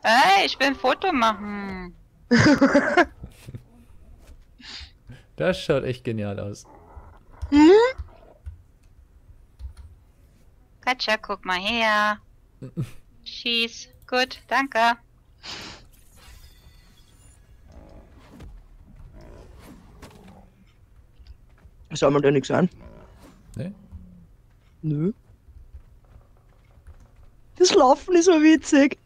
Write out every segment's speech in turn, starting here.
Ey, ich will ein Foto machen. Das schaut echt genial aus. Katja, guck mal her. Schieß. Gut, danke. Soll man da nichts ein? Ne? Nö. Das Laufen ist so witzig.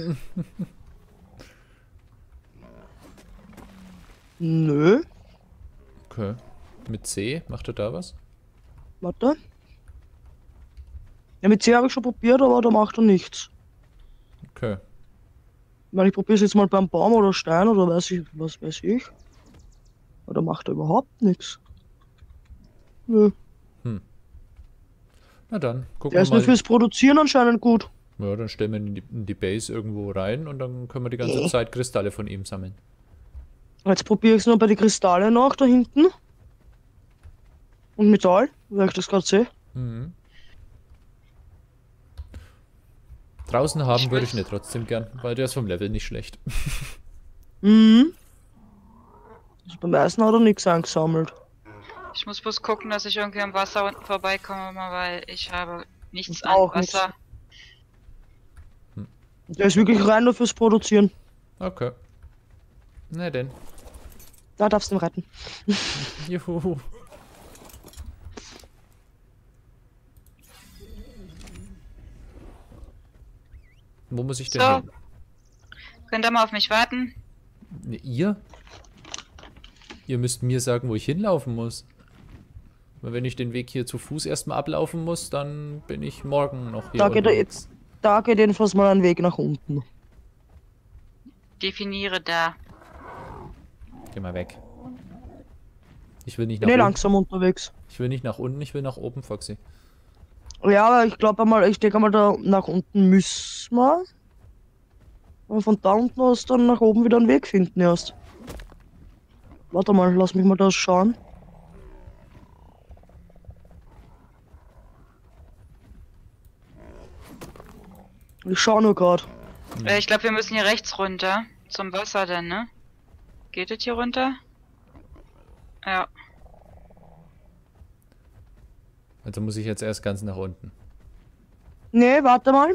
Nö. Okay. Mit C, macht er da was? Warte. Ja, mit C habe ich schon probiert, aber da macht er nichts. Okay. Ich meine, ich probiere es jetzt mal beim Baum oder Stein oder was weiß ich. Aber da macht er überhaupt nichts. Nö. Na dann, gucken Der wir ist nur mal. fürs Produzieren anscheinend gut. Ja, dann stellen wir ihn in die Base irgendwo rein und dann können wir die ganze Zeit Kristalle von ihm sammeln. Jetzt probiere ich es nur bei den Kristallen nach, da hinten. Und Metall, weil ich das gerade sehe. Mhm. Draußen haben würde ich ihn trotzdem gern, weil der ist vom Level nicht schlecht. Mhm. Also beim Eisen hat er nichts eingesammelt. Ich muss bloß gucken, dass ich irgendwie am Wasser unten vorbeikomme, weil ich habe nichts an Auch Wasser. Der ist wirklich rein nur fürs Produzieren. Okay. Na denn. Da darfst du ihn retten. Juhu. Wo muss ich denn So. hin? Könnt ihr mal auf mich warten? Ne, ihr? Ihr müsst mir sagen, wo ich hinlaufen muss. Weil wenn ich den Weg hier zu Fuß erstmal ablaufen muss, dann bin ich morgen noch hier Da geht er unterwegs. jetzt. Da geht jedenfalls mal ein Weg nach unten. Definiere da. Geh mal weg. Ich will nicht Bin nach eh oben. langsam unterwegs. Ich will nicht nach unten, ich will nach oben, Foxy. Ja, aber ich glaube einmal, ich denke mal, da nach unten müssen wir. Und von da unten aus dann nach oben wieder einen Weg finden erst. Warte mal, lass mich mal das schauen. Ich schaue nur gerade. Ich glaube, wir müssen hier rechts runter. Zum Wasser denn, ne? Geht es hier runter? Ja. Also muss ich jetzt erst ganz nach unten. Nee, warte mal.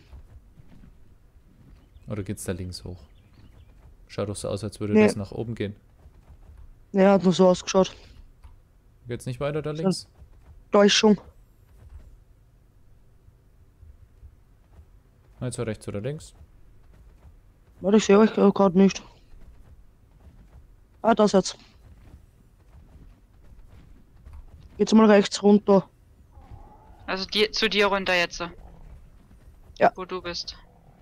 Oder geht's da links hoch? Schaut doch so aus, als würde Nee. das nach oben gehen. Nee, hat nur so ausgeschaut. Geht's nicht weiter da links? Täuschung. Also rechts oder links? Warte, ich sehe euch gerade nicht. Ah, das jetzt. Geht's mal rechts runter. Also zu dir runter jetzt. Ja. Wo du bist.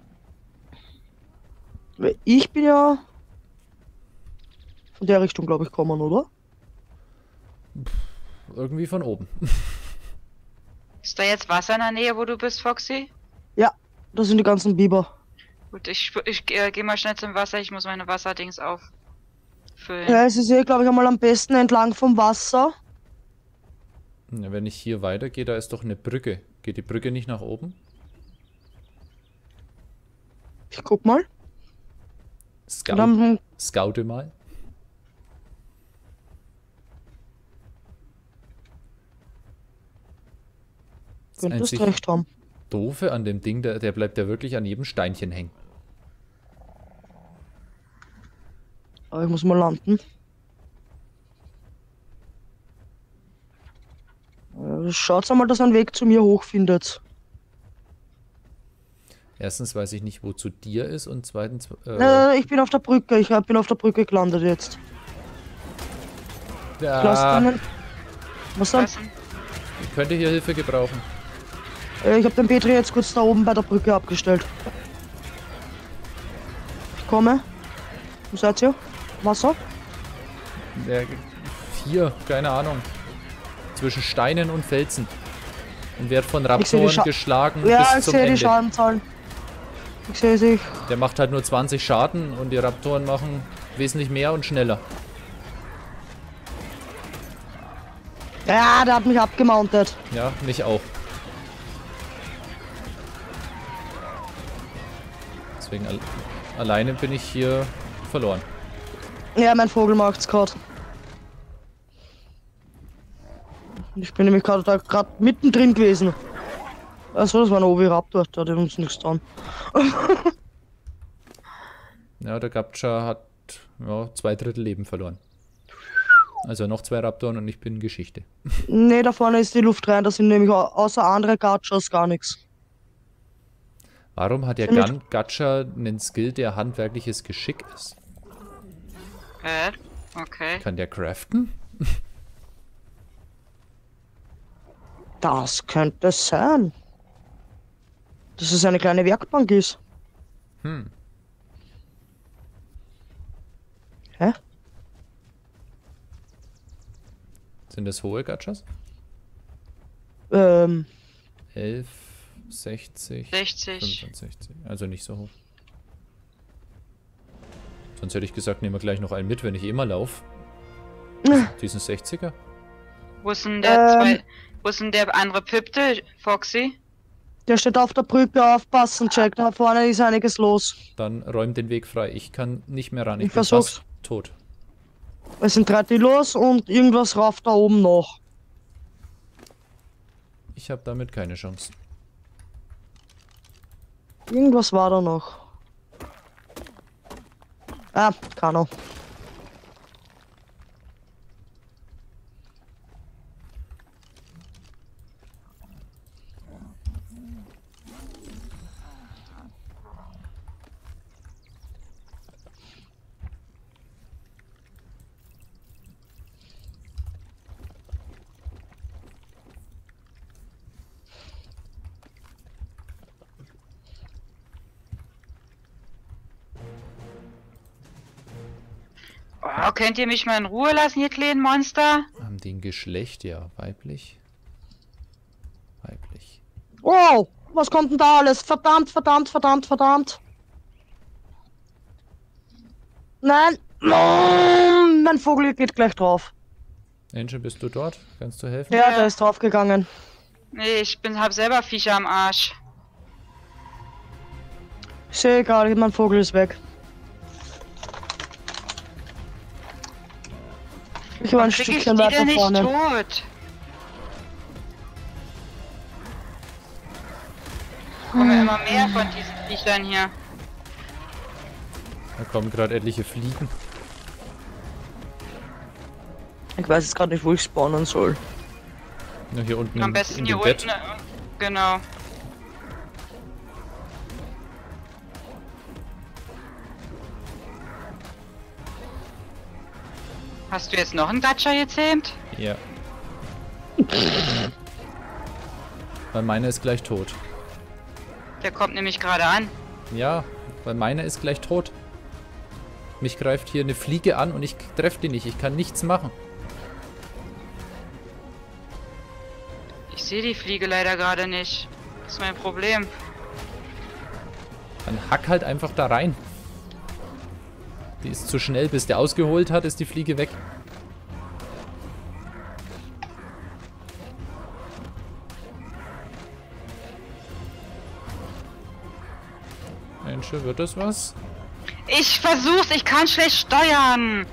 Weil ich bin ja von der Richtung, glaube ich, kommen, oder? Irgendwie von oben. Ist da jetzt Wasser in der Nähe, wo du bist, Foxy? Ja, das sind die ganzen Biber. Gut, ich gehe mal schnell zum Wasser. Ich muss meine Wasserdings auffüllen. Ja, es ist hier, glaube ich, einmal am besten entlang vom Wasser. Ja, wenn ich hier weitergehe, da ist doch eine Brücke. Geht die Brücke nicht nach oben? Ich guck mal. Scout, Und dann scoute mal. Das könntest einzig recht haben. Doofe an dem Ding, der bleibt ja wirklich an jedem Steinchen hängen. Aber ich muss mal landen. Schaut einmal, dass ihr einen Weg zu mir hochfindet. Erstens weiß ich nicht, wo zu dir ist und zweitens... Ich bin auf der Brücke. Ich bin auf der Brücke gelandet jetzt. Lass ja, dann. Was dann? Passen. ich könnte hier Hilfe gebrauchen. Ich habe den Petri jetzt kurz da oben bei der Brücke abgestellt. Ich komme. Wo seid ihr? Wasser? Der, hier, keine Ahnung. Zwischen Steinen und Felsen. Und wird von Ich seh die Raptoren geschlagen Ja, bis ich zum sehe die Ende. Schadenzahlen. Ich sehe sie. Der macht halt nur 20 Schaden und die Raptoren machen wesentlich mehr und schneller. Ja, der hat mich abgemountet. Ja, mich auch. Deswegen Alleine bin ich hier verloren. Ja, mein Vogel macht's gerade. Ich bin nämlich gerade mittendrin gewesen. Achso, das war ein Oviraptor, der hat uns nichts getan. Ja, der Gabcha hat ja, 2/3 Leben verloren. Also noch 2 Raptoren und ich bin Geschichte. Ne, da vorne ist die Luft rein, da sind nämlich außer andere Gachas gar nichts. Warum hat der Gacha einen Skill, der handwerkliches Geschick ist? Okay. Kann der craften? Das könnte sein. Dass es eine kleine Werkbank ist. Hm. Hä? Sind das hohe Gachas? 11. 11, 60, 60. 65. Also nicht so hoch. Sonst hätte ich gesagt, nehmen wir gleich noch einen mit, wenn ich eh mal laufe. Diesen 60er. Wo ist denn der wo ist denn der andere Pipte, Foxy? Der steht auf der Brücke, aufpassen, Jack. Da vorne ist einiges los. Dann räum den Weg frei. Ich kann nicht mehr ran. Ich bin versuch's. fast tot. Es sind 3 Dilos und irgendwas rauft da oben noch. Ich habe damit keine Chance. Irgendwas war da noch. Ah, Kano. Oh, könnt ihr mich mal in Ruhe lassen, ihr kleinen Monster? Haben die ein Geschlecht? Ja, weiblich. Weiblich. Wow, was kommt denn da alles? Verdammt, verdammt, verdammt, verdammt. Nein. Mein Vogel geht gleich drauf. Angel, bist du dort? Kannst du helfen? Ja, der ist draufgegangen. Nee, hab selber Viecher am Arsch. Ich sehe gerade, mein Vogel ist weg. Ich war ein Krieg ich Stückchen die weiter denn nicht vorne. tot? Kommen immer mehr von diesen Viechern hier. Da kommen gerade etliche Fliegen. Ich weiß jetzt gerade nicht, wo ich spawnen soll. Ja, hier unten Am in besten dem hier Bett. unten. Genau. Hast du jetzt noch einen Gacha gezähmt? Ja. Weil meiner ist gleich tot. Der kommt nämlich gerade an. Ja, weil meiner ist gleich tot. Mich greift hier eine Fliege an und ich treffe die nicht. Ich kann nichts machen. Ich sehe die Fliege leider gerade nicht. Das ist mein Problem. Dann hack halt einfach da rein. Die ist zu schnell, bis der ausgeholt hat, ist die Fliege weg. Mensch, wird das was? Ich versuch's, ich kann schlecht steuern.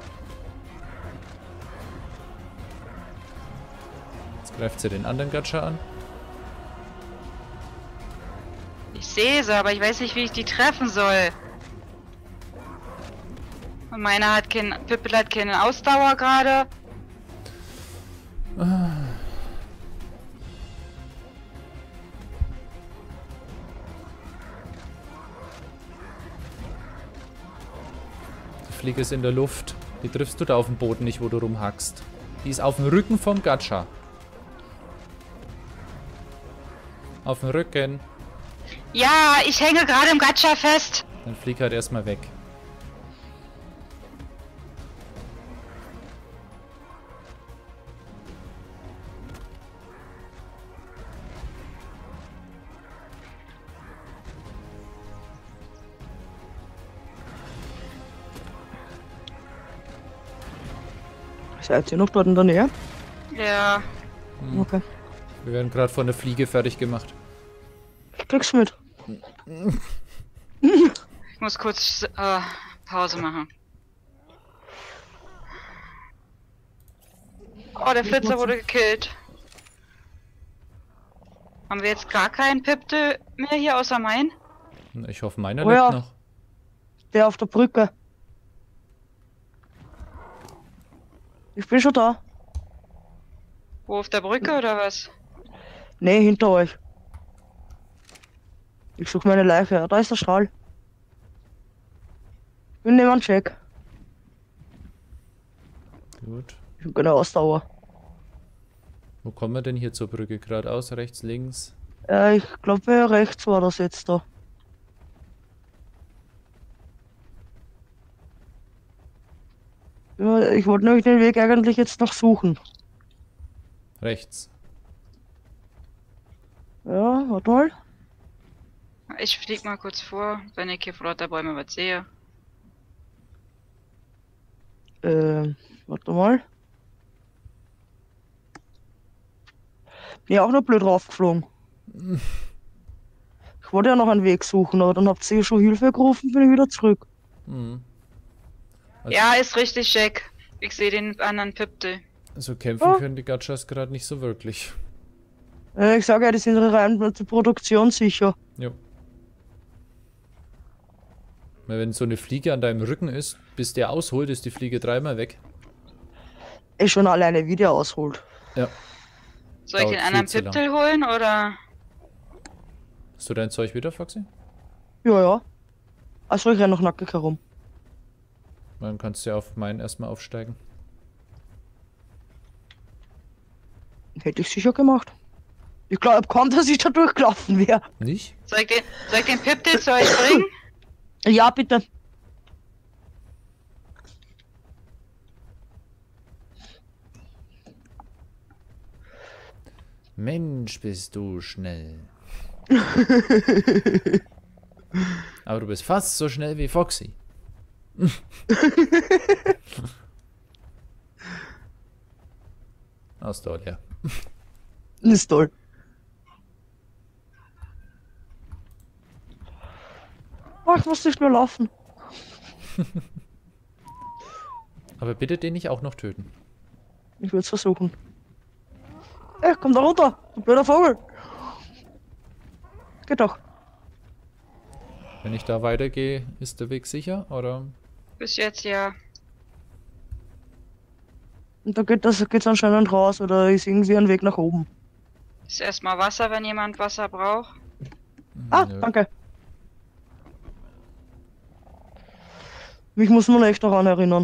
Jetzt greift sie den anderen Gacha an. Ich sehe sie, aber ich weiß nicht, wie ich die treffen soll. Und meiner hat Pippel hat keine Ausdauer gerade. Die Fliege ist in der Luft. Die triffst du da auf dem Boden nicht, wo du rumhackst. Die ist auf dem Rücken vom Gacha. Auf dem Rücken. Ja, ich hänge gerade im Gacha fest. Dann flieg halt erstmal weg. Seid ihr noch dort in der Nähe? Ja. Okay. Wir werden gerade von der Fliege fertig gemacht. Ich krieg's mit. Ich muss kurz Pause machen. Oh, der Flitzer wurde gekillt. Haben wir jetzt gar keinen Pipte mehr hier außer mein? Ich hoffe, meiner Oh lebt ja. noch. Der auf der Brücke. Ich bin schon da. Wo, auf der Brücke oder was? Nee, hinter euch. Ich suche meine Leiche. Da ist der Strahl. Ich bin neben Check. Gut. Ich hab keine Ausdauer. Wo kommen wir denn hier zur Brücke? Geradeaus, rechts, links? Ich glaube, rechts war das jetzt da. Ja, ich wollte nämlich den Weg eigentlich jetzt noch suchen. Rechts. Ja, warte mal. Ich flieg mal kurz vor, wenn ich hier vor lauter Bäume was sehe. Warte mal. Bin ja auch noch blöd raufgeflogen. Ich wollte ja noch einen Weg suchen, aber dann habt ihr schon Hilfe gerufen, bin ich wieder zurück. Mhm. Also, Ja, ist richtig, Jack. Ich sehe den anderen Pipte. also kämpfen können die Gatschas gerade nicht so wirklich. Ich sage ja, die sind rein zur Produktion sicher. Jo. Weil wenn so eine Fliege an deinem Rücken ist, bis der ausholt, ist die Fliege dreimal weg. Ist schon alleine, wie der ausholt. Ja. Soll ich Dauert den anderen viel zu Piptel holen oder? Hast du dein Zeug wieder, Foxy? Ja, ja. Also ich renn noch nackig herum. Dann kannst du ja auf meinen erstmal aufsteigen. Hätte ich sicher gemacht. Ich glaube kaum, dass ich da durchgelaufen wäre. Nicht? Soll ich den Piptel zu euch bringen? Ja, bitte. Mensch, bist du schnell. Aber du bist fast so schnell wie Foxy. Ausdauer, ja. Ist toll. Ach, ich muss nicht mehr laufen. Aber bitte den nicht auch noch töten. Ich würde es versuchen. Ey, komm da runter, du blöder Vogel. Geht doch. Wenn ich da weitergehe, ist der Weg sicher, oder? Bis jetzt ja. Und da geht's anscheinend raus oder ist irgendwie ein Weg nach oben. Ist erstmal Wasser, wenn jemand Wasser braucht. Ah, Nö. danke. Mich muss man echt daran erinnern.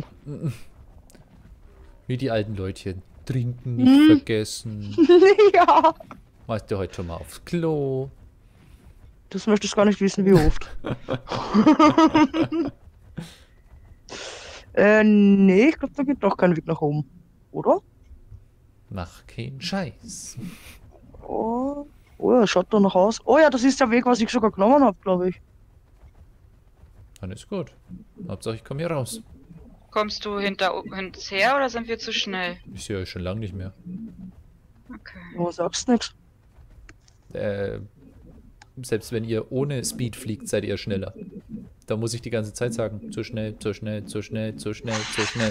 Wie die alten Leutchen. Trinken nicht vergessen. Ja. Warst du heute schon mal aufs Klo? Das möchtest gar nicht wissen, wie oft. Nee, ich glaube, da geht doch kein Weg nach oben. Oder? Mach keinen Scheiß. Oh, ja, schaut da noch aus. Oh ja, das ist der Weg, was ich sogar genommen habe, glaube ich. Dann ist gut. Hauptsache ich komme hier raus. Kommst du uns her oder sind wir zu schnell? Ich sehe euch schon lange nicht mehr. Okay. Aber sagst nix. Selbst wenn ihr ohne Speed fliegt, seid ihr schneller. Da muss ich die ganze Zeit sagen, zu schnell, zu schnell, zu schnell, zu schnell, zu schnell.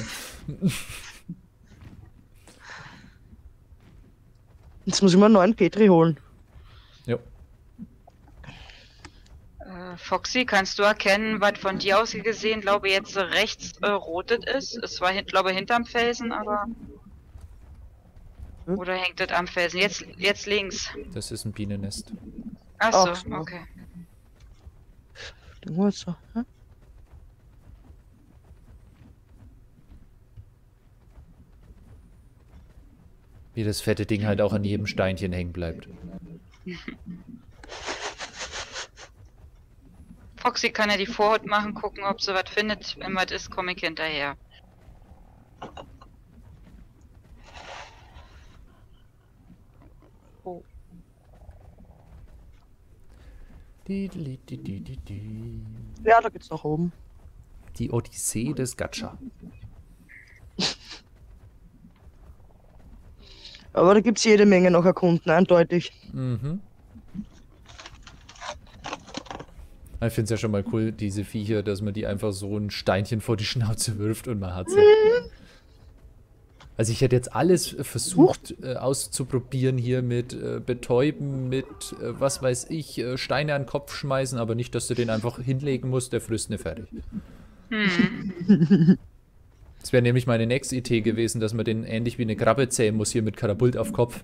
Jetzt muss ich mal einen neuen Petri holen. Jo. Foxy, kannst du erkennen, was von dir aus gesehen, glaube ich, jetzt rechts rotet ist? Es war, glaube ich, hinterm Felsen, aber... Hm? Oder hängt das am Felsen? Jetzt links. Das ist ein Bienennest. Achso, Ach so. okay. Den holst du. Hä? Wie das fette Ding halt auch an jedem Steinchen hängen bleibt. Foxy kann ja die Vorhaut machen, gucken, ob sie was findet. Wenn was ist, komme ich hinterher. Oh. Ja, da geht's nach oben. Die Odyssee des Gacha. Aber da gibt's jede Menge noch erkunden, eindeutig. Mhm. Ich finde es ja schon mal cool, diese Viecher, dass man die einfach so ein Steinchen vor die Schnauze wirft und man hat sie. Also ich hätte jetzt alles versucht auszuprobieren hier mit Betäuben, mit was weiß ich, Steine an den Kopf schmeißen, aber nicht, dass du den einfach hinlegen musst, der frisst nicht fertig. Das wäre nämlich meine nächste Idee gewesen, dass man den ähnlich wie eine Krabbe zähmen muss, hier mit Katapult auf Kopf.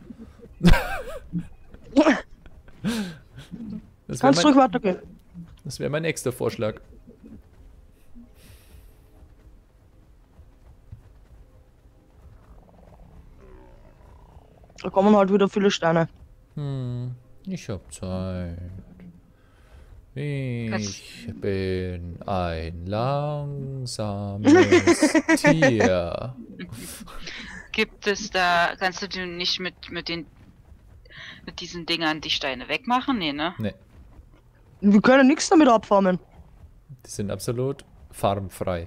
Kannst ruhig weitergehen. Das wäre mein nächster Vorschlag. Da kommen halt wieder viele Steine. Ich hab Zeit. Ich bin ein langsames Tier. Gibt es da, kannst du nicht mit diesen Dingern die Steine wegmachen? Nee, ne? Nee, Wir können nichts damit abfarmen. die sind absolut farmfrei.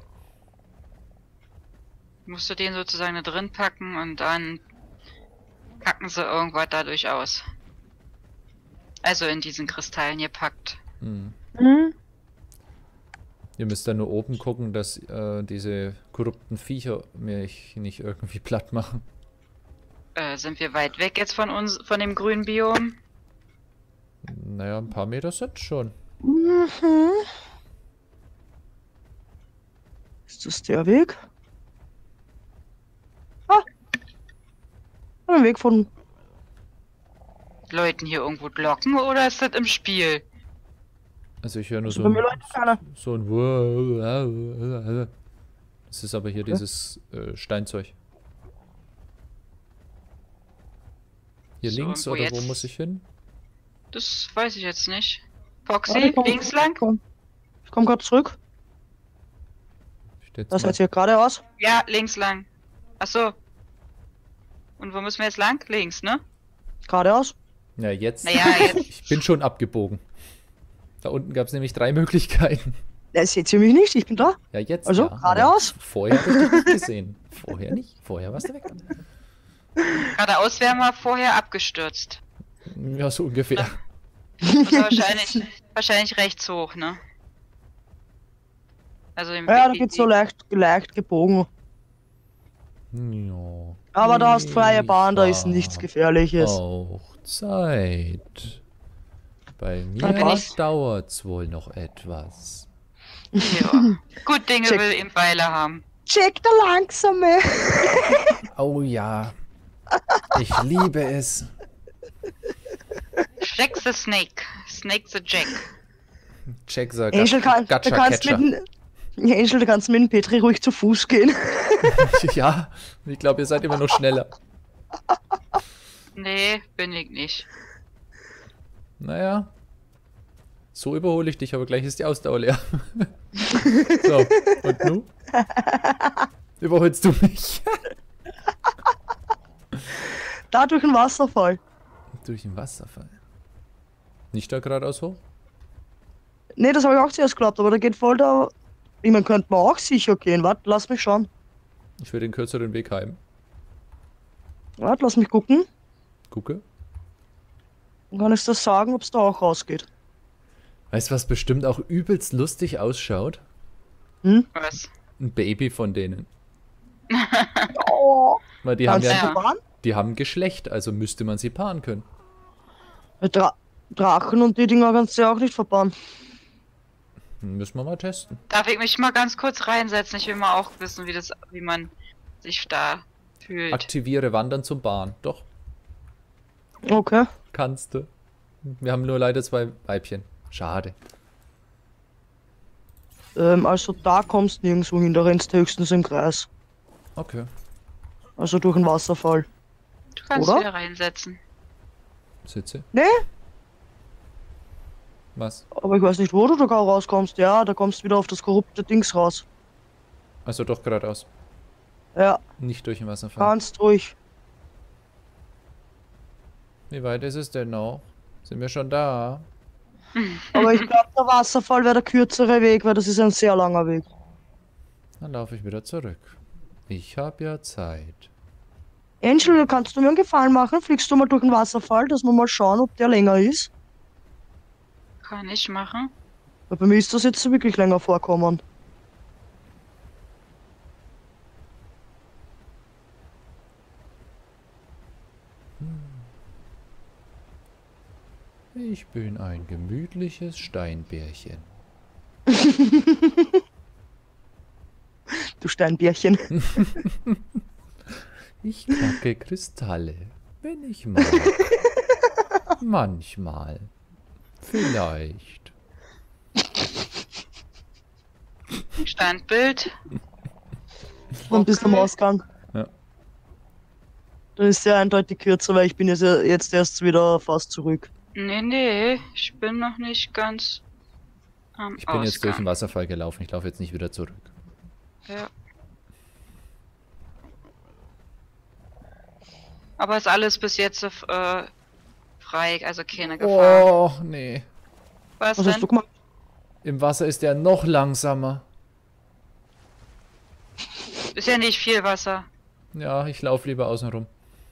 Musst du den sozusagen da drin packen und dann packen sie irgendwas dadurch aus. Also in diesen Kristallen gepackt. Ihr müsst dann nur oben gucken, dass diese korrupten Viecher mich nicht irgendwie platt machen. Sind wir weit weg jetzt von uns, von dem grünen Biom? Naja, ein paar Meter sind schon. Ist das der Weg? Ein Weg von... Leuten hier irgendwo locken oder ist das im Spiel? Also ich höre nur Bei mir Leute keiner. so ein... Das ist aber hier dieses Steinzeug. Hier So, links und wo oder wo jetzt? muss ich hin? Das weiß ich jetzt nicht. Warte, Foxy, ich komm- links lang? Ich komm gerade zurück. Steht's Das mal- jetzt hier geradeaus. Ja, links lang. Achso. Und wo müssen wir jetzt lang? Links, ne? Geradeaus. Ja, jetzt. Naja, jetzt. Ich bin schon abgebogen. Da unten gab es nämlich 3 Möglichkeiten. Das seht ihr mich nicht, ich bin da. Ja, jetzt Also, ja. geradeaus? aber Vorher habe ich dich nicht gesehen. Vorher nicht. Vorher warst du weg. Geradeaus wären wir vorher abgestürzt. Ja, so ungefähr. Und wahrscheinlich rechts hoch, ne? Also im Ja, da geht's so leicht gebogen. Ja. Aber da hast freie Bahn, da ist Ich nichts hab Gefährliches. Auch Zeit. Bei Na, mir was? dauert's wohl noch etwas. Ja. Gut Dinge Check. will im Weile haben. Check der Langsame. Oh ja. Ich liebe es. Jack the Snake. Snake the Jack. Check the Angel, du kannst Gacha-Catcher. Angel, du kannst mit dem Petri ruhig zu Fuß gehen. Ja, ich glaube, ihr seid immer noch schneller. Nee, bin ich nicht. Naja. So überhole ich dich, aber gleich ist die Ausdauer leer. So, und nu? Überholst du mich? Da durch den Wasserfall. Durch den Wasserfall. Nicht da geradeaus hoch? Nee, das habe ich auch zuerst geglaubt, aber da geht voll da. Ich meine, könnte man auch sicher gehen. Warte, lass mich schauen. Ich will den kürzeren Weg heim. Warte, lass mich gucken. Gucke. Dann kann ich das sagen, ob es da auch rausgeht. Weißt du, was bestimmt auch übelst lustig ausschaut? Was? Ein Baby von denen. Oh, Weil die haben kannst ja, du fahren? die haben Geschlecht, also müsste man sie paaren können. Drachen und die Dinger kannst du ja auch nicht verbannen. Müssen wir mal testen. Darf ich mich mal ganz kurz reinsetzen? Ich will mal auch wissen, wie man sich da fühlt. Aktiviere Wandern zum Bahn. Doch, Okay. kannst du. Wir haben nur leider 2 Weibchen. Schade. Also da kommst du nirgendwo hin, da rennst du höchstens im Kreis. Okay. Also durch den Wasserfall. Du kannst Oder? wieder reinsetzen. Sitze. Nee, Was? aber ich weiß nicht, wo du da rauskommst. Ja, da kommst du wieder auf das korrupte Dings raus. Also doch geradeaus. Ja, Nicht durch den Wasserfall. kannst ruhig. Wie weit ist es denn noch? Sind wir schon da? Aber ich glaube, der Wasserfall wäre der kürzere Weg, weil das ist ein sehr langer Weg. Dann laufe ich wieder zurück. Ich habe ja Zeit. Angel, kannst du mir einen Gefallen machen? Fliegst du mal durch den Wasserfall, dass wir mal schauen, ob der länger ist? Kann ich machen. Weil bei mir ist das jetzt wirklich länger vorkommen. Ich bin ein gemütliches Steinbärchen. Du Steinbärchen. Ich knacke Kristalle, wenn ich mag. Manchmal. Vielleicht. Standbild. Und bis zum Okay. Ausgang. Ja. Das ist sehr eindeutig kürzer, weil ich bin jetzt erst wieder fast zurück. Nee, ich bin noch nicht ganz am Ich bin jetzt durch den Ausgang. Wasserfall gelaufen. Ich laufe jetzt nicht wieder zurück. Ja. Aber ist alles bis jetzt frei, also keine Gefahr. Oh, nee. Was Was hast denn? du gemacht? Im Wasser ist der noch langsamer. Ist ja nicht viel Wasser. Ja, ich laufe lieber außen rum.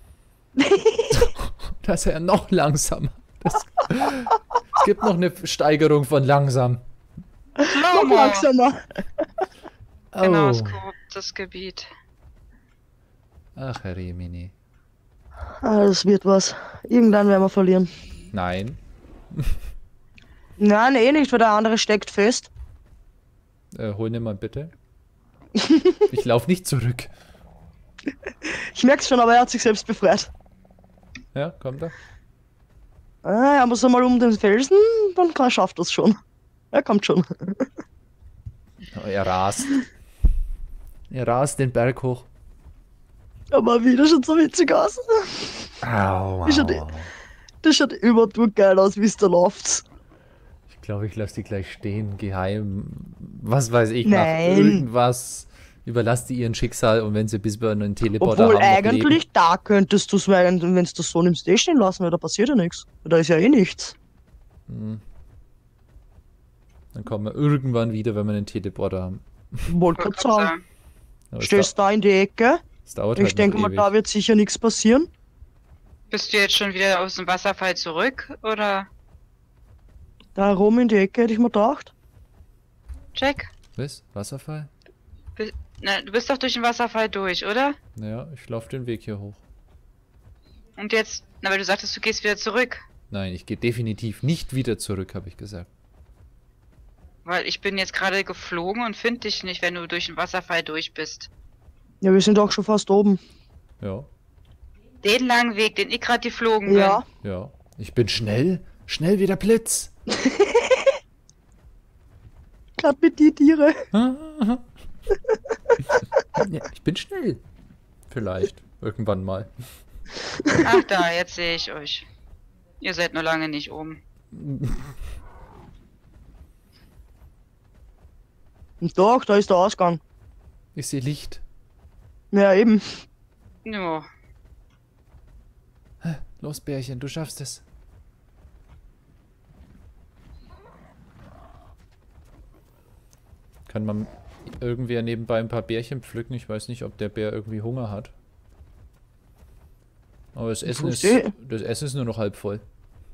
Das ist ja noch langsamer. Es gibt noch eine Steigerung von langsam. Noch Slow-mo. langsamer. Genau, das Oh. korruptes Gebiet. Ach, Herr Remini. Ah, das wird was. Irgendwann werden wir verlieren. Nein. Nein, eh nicht, weil der andere steckt fest. Hol ihn mal bitte. Ich laufe nicht zurück. Ich merk's schon, aber er hat sich selbst befreit. Ja, kommt er. Ah, er muss einmal um den Felsen, dann schafft das schon. Er kommt schon. Oh, er rast. Er rast den Berg hoch. Aber wieder schaut so witzig aus. Au, Ist ja die- Das schaut überdurch geil aus, wie es da läuft. Ich glaube, ich lasse die gleich stehen, geheim. Was weiß ich, Nein. mach irgendwas. Überlass die ihren Schicksal und wenn sie bis bei einen Teleporter Obwohl haben, noch leben. eigentlich da könntest du es, wenn du das so nimmst, eh stehen lassen, weil da passiert ja nichts. Da ist ja eh nichts. Hm. Dann kommen wir irgendwann wieder, wenn wir einen Teleporter haben. Wollte gerade sagen. Aber es Stehst da in die Ecke. dauert Ich halt denke noch mal, ewig. da wird sicher nichts passieren. Bist du jetzt schon wieder aus dem Wasserfall zurück, oder? Da rum in die Ecke hätte ich mir gedacht. Jack? Was? Wasserfall? Na, du bist doch durch den Wasserfall durch, oder? Naja, ich laufe den Weg hier hoch. Und jetzt, na, weil du sagtest, du gehst wieder zurück. Nein, ich gehe definitiv nicht wieder zurück, habe ich gesagt. Weil ich bin jetzt gerade geflogen und finde dich nicht, wenn du durch den Wasserfall durch bist. Ja, wir sind auch schon fast oben. Ja, Den langen Weg, den ich gerade geflogen bin. Ja. ja. Ich bin schnell. Schnell wie der Blitz. Gerade mit die Tiere. Ja, ich bin schnell. Vielleicht. Irgendwann mal. Ach da, jetzt sehe ich euch. Ihr seid nur lange nicht oben. Und doch, da ist der Ausgang. Ich sehe Licht. Ja, eben. Jo. Los, Bärchen, du schaffst es. Kann man irgendwer nebenbei ein paar Bärchen pflücken? Ich weiß nicht, ob der Bär irgendwie Hunger hat. Aber das Essen ist, verstehe. das Essen ist nur noch halb voll.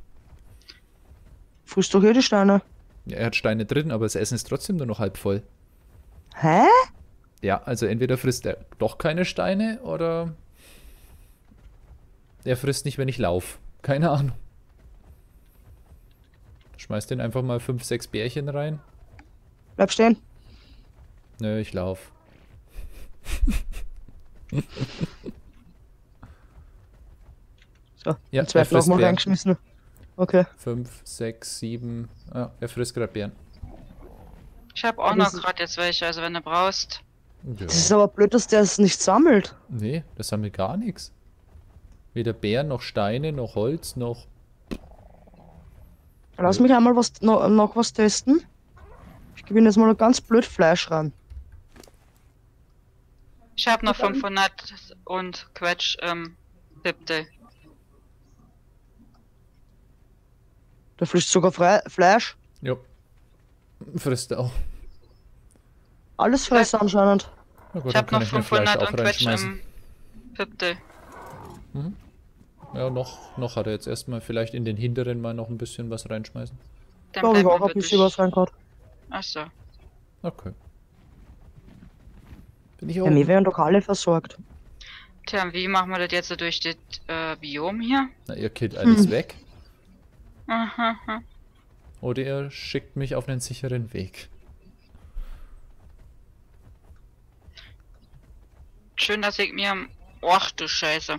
Frisst doch jede Steine. Ja, er hat Steine drin, aber das Essen ist trotzdem nur noch halb voll. Hä? Ja, also entweder frisst er doch keine Steine oder er frisst nicht, wenn ich laufe. Keine Ahnung. Schmeiß den einfach mal 5, 6 Bärchen rein. Bleib stehen. Nö, ich lauf. So, Ja, den zweiten er frisst nochmal Beeren. reingeschmissen. Okay. 5, 6, 7. Ah, er frisst gerade Beeren. Ich habe auch Aber noch das ist- gerade jetzt welche, also wenn du brauchst. Das ist Ja. aber blöd, dass der es nicht sammelt. Nee, das haben wir gar nichts. Weder Beeren, noch Steine, noch Holz, noch... Lass mich einmal noch was testen. Ich gebe ihm jetzt mal ganz blöd Fleisch ran. Ich habe noch 500 und Quetsch, Pipte. Der frisst sogar Fleisch. Jo. Frisst er auch. Alles fressen anscheinend. Na gut, Ich dann habe kann noch ich mir Fleisch 500 auch und Quetsch reinschmeißen. Pipte. Ja, noch hat er jetzt erstmal vielleicht in den hinteren mal noch ein bisschen was reinschmeißen. Dann Glaube ich bleibt auch mir ein bisschen wirklich was reingehauen. Achso. Okay. Bin ich Ja, oben? wir werden doch alle versorgt. Tja, und wie machen wir das jetzt so durch das Biom hier? Na, ihr killt alles weg. Aha, aha. Oder ihr schickt mich auf einen sicheren Weg. Schön, dass ich mir... Och, du Scheiße.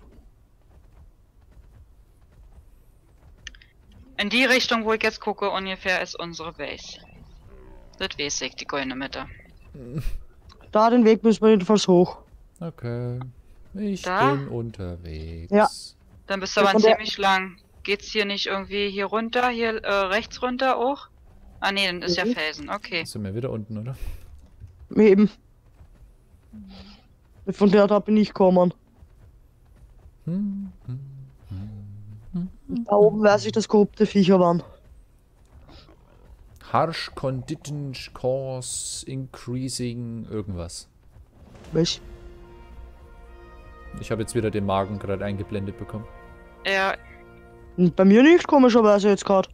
In die Richtung, wo ich jetzt gucke, ungefähr ist unsere Base. Das weiß ich, die goldene Mitte. Da den Weg müssen wir jedenfalls hoch. Okay. Ich Da? bin unterwegs. Ja. Dann bist du Ja, aber von der- ziemlich lang. Geht's hier nicht irgendwie hier runter, hier rechts runter auch? Ah nee, dann ist ja Mhm. Felsen, okay. Sind wir wieder unten, oder? Eben. Von der da bin ich gekommen. Hm, hm, hm. Da oben weiß ich, dass korrupte Viecher waren. Harsh Condition Cause Increasing irgendwas. Was? Ich habe jetzt wieder den Magen gerade eingeblendet bekommen. Ja, Und bei mir nicht, komischerweise jetzt gerade.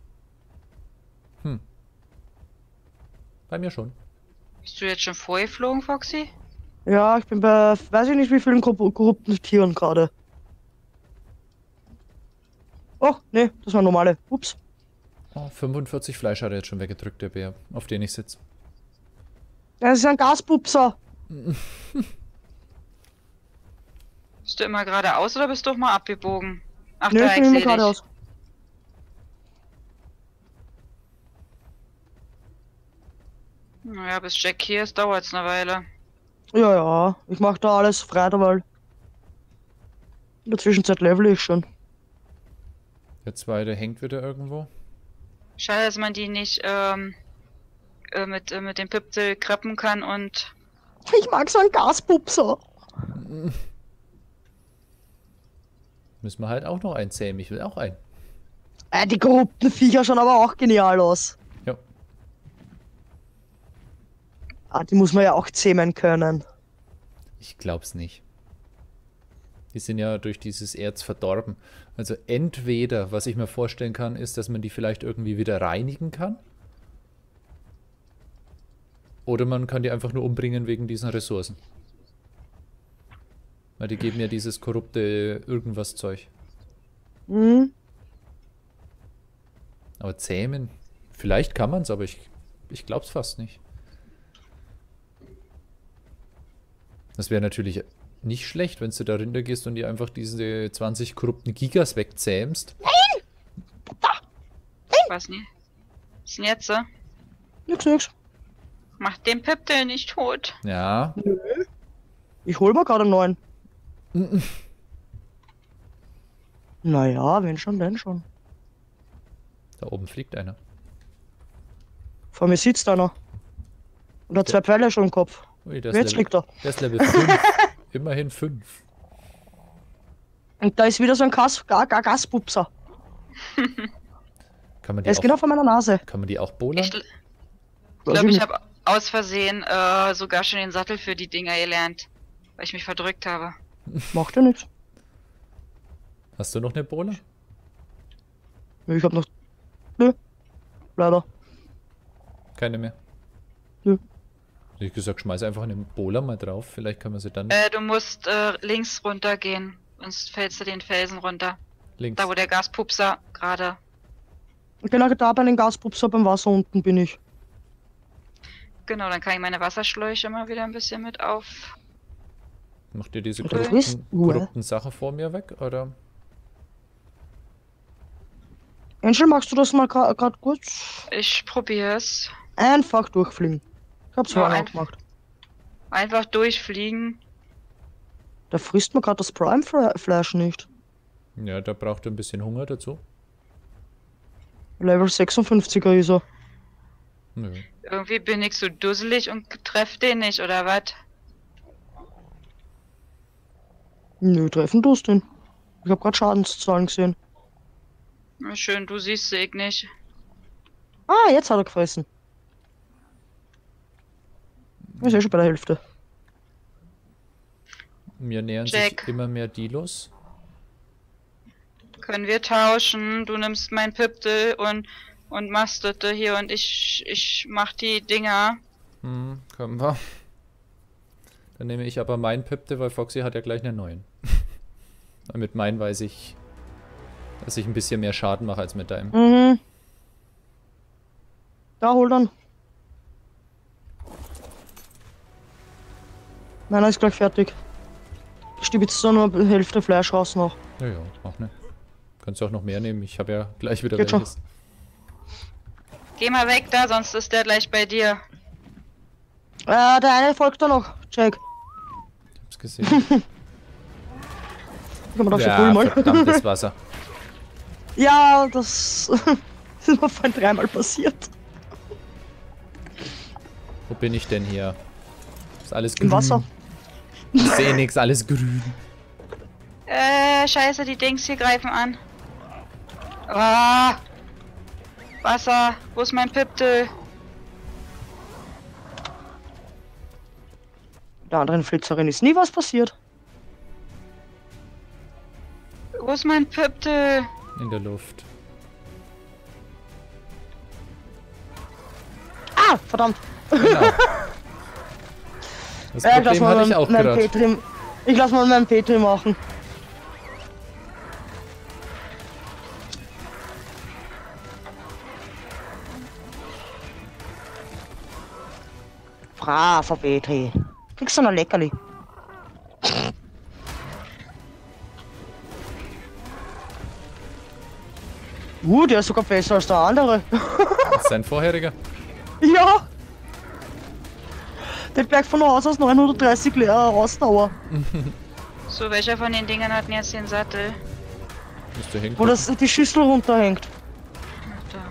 Bei mir schon. bist du jetzt schon vorgeflogen, Foxy? Ja, ich bin bei, weiß ich nicht wie vielen korrupten Tieren gerade. Oh, nee, das waren normale. Ups. Oh, 45 Fleisch hat er jetzt schon weggedrückt, der Bär, auf den ich sitze. Das ist ein Gaspupser. Bist du immer geradeaus oder bist du auch mal abgebogen? Ach, Nö, da, ich ich bin immer seh dich. geradeaus. Naja, bis Jack hier ist, dauert's eine Weile. Ja, ja, ich mach da alles frei derweil. In der Zwischenzeit level ich schon. Der zweite hängt wieder irgendwo. Schade, dass man die nicht mit dem Piptel kreppen kann und... Ich mag so einen Gaspupser. Müssen wir halt auch noch einzähmen. Ich will auch einen. Die korrupten Viecher schauen aber auch genial aus. Ja. Die muss man ja auch zähmen können. Ich glaub's nicht. Die sind ja durch dieses Erz verdorben. Also entweder, was ich mir vorstellen kann, ist, dass man die vielleicht irgendwie wieder reinigen kann. Oder man kann die einfach nur umbringen wegen diesen Ressourcen. Weil die geben ja dieses korrupte irgendwas Zeug. Hm? Aber zähmen? Vielleicht kann man es, aber ich glaub's fast nicht. Das wäre natürlich nicht schlecht, wenn du da runter gehst und dir einfach diese 20 korrupten Gigas wegzähmst. Was nie? Was ist denn jetzt so? Nix. Mach den Piptel nicht tot. Ja. Ich hol mir gerade einen neuen. Naja, wenn schon, denn schon. Da oben fliegt einer. Vor mir sitzt einer. Und hat zwei Pfeile schon im Kopf. Ui, der Jetzt ist liegt er. Der ist Level 5. Immerhin 5. Und da ist wieder so ein Gaspupser. Kann man die Der ist auch, genau vor meiner Nase. kann man die auch bowlern? Ich Weiß glaube, ich nicht. habe aus Versehen sogar schon den Sattel für die Dinger gelernt. Weil ich mich verdrückt habe. Macht ja nichts. Hast du noch eine Bowler? Ich hab noch. Nö. Leider. Keine mehr. Nö. Ich gesagt, schmeiß einfach einen Bowler mal drauf. Vielleicht kann man sie dann Du musst links runter gehen. Sonst fällst du den Felsen runter. links. Da, wo der Gaspupser gerade... Genau da bei den Gaspupser beim Wasser unten bin ich. Genau, dann kann ich meine Wasserschläuche mal wieder ein bisschen mit auf... Macht ihr diese Du bist korrupten Sachen vor mir weg, oder? Angel, magst du das mal gerade kurz? Ich probier's. Einfach durchfliegen. Ich hab's Ja, vorhin auch einfach. gemacht. Einfach durchfliegen. Da frisst man gerade das Prime-Flash nicht. Ja, da braucht er ein bisschen Hunger dazu. Level 56er ist er. Nö. Irgendwie bin ich so dusselig und treff den nicht, oder was? Nö, treffen tust den. Ich hab grad Schadenszahlen gesehen. Na schön, du siehst sie, ich nicht. Ah, jetzt hat er gefressen. Ist eh schon bei der Hälfte. Mir nähern Jack. sich immer mehr Dilos. Können wir tauschen? Du nimmst mein Piptel und und machst das hier und ich mach die Dinger. Können wir. Dann nehme ich aber meinen Pipte, weil Foxy hat ja gleich einen neuen. Weil mit meinen weiß ich, dass ich ein bisschen mehr Schaden mache als mit deinem. Mhm. Da, hol dann. Meiner ist gleich fertig. Ich stiebe jetzt da nur die Hälfte Fleisch raus noch. Ja, ja, mach ne. Kannst du auch noch mehr nehmen, ich habe ja gleich wieder Geht schon. welches. Geh mal weg da, sonst ist der gleich bei dir. Der eine folgt da noch. Check. Ich hab's gesehen. Ich hab mir gedacht, Ja, mal. verdammtes Wasser. Ja, das ist mir vorhin 3-mal passiert. Wo bin ich denn hier? Ist alles grün. Im Wasser. Ich sehe nichts, alles grün. Scheiße, die Dings hier greifen an. Ah! Wasser, wo ist mein Piptel? Der anderen Flitzerin ist nie was passiert. Wo ist mein Piptel? In der Luft. Ah, verdammt. Genau. Das Ja, Problem hatte ich auch gerade. Ich lass mal meinen Petri machen. Braver Petri. Kriegst du noch Leckerli? Der ist sogar besser als der andere. Das ist sein vorheriger. Ja! Der Berg von Haus aus 930 Ausdauer. So, welcher von den Dingen hat denn jetzt den Sattel? Müsste hingucken. Wo das, die Schüssel runterhängt. Ach, da.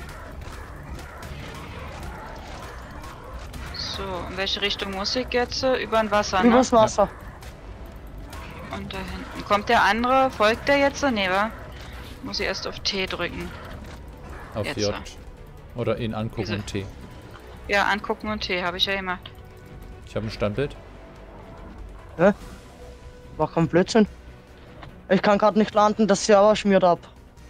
So, in welche Richtung muss ich jetzt? Über ein Wasser, ne? Übers Wasser. Und da hinten. Kommt der andere? Folgt der jetzt? Nee, wa? Muss ich erst auf T drücken. Auf Jetzt J. so. Oder ihn angucken Diese- und T. Ja, angucken und T, habe ich ja gemacht. Ich habe ein Standbild. Mach keinen Blödsinn. Ich kann gerade nicht landen, das Server schmiert ab.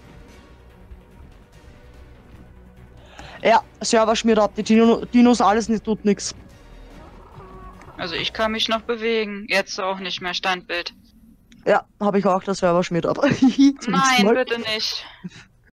Ja, Server schmiert ab. Die Dinos alles nicht, tut nix. Also ich kann mich noch bewegen. Jetzt auch nicht mehr Standbild. Ja, habe ich auch, der Server schmiert ab. Zum nächsten Nein, Mal. bitte nicht.